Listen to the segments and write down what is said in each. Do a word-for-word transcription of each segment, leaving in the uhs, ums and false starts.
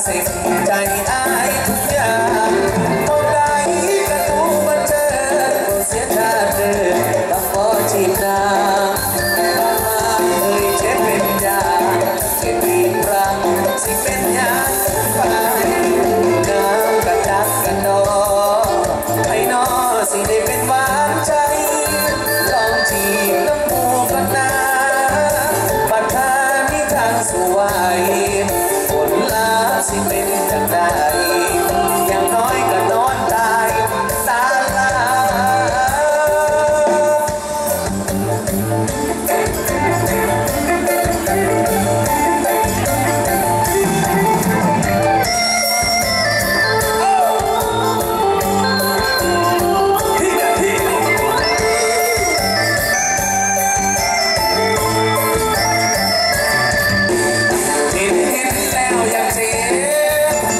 สิบใจอายทุกอย่างเท่าใดกระตูมาเจอก็เสียชาติเดินต้องขอจีบนาบ้านมาเคยเช็ดเป็นยาเก็บปีครั้งสิเป็นยาไปน้ำกระจักกันนอให้นอสิได้เป็นหวานใจลองจีบน้ำมูกกันนาปัดทานิทางสวยผลลาสิเป็นจังใดอย่างน้อยก็นอนตายตาลา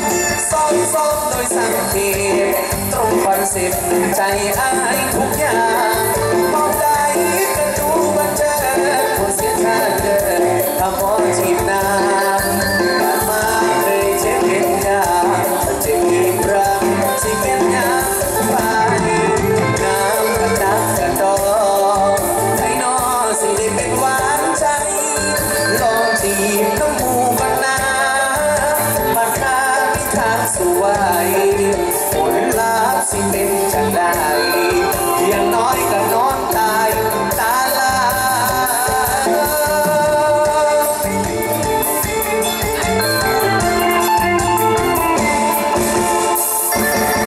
ส้มโดยสังเกตตรงคอนเซ็ปต์ใจอายทุกอย่าง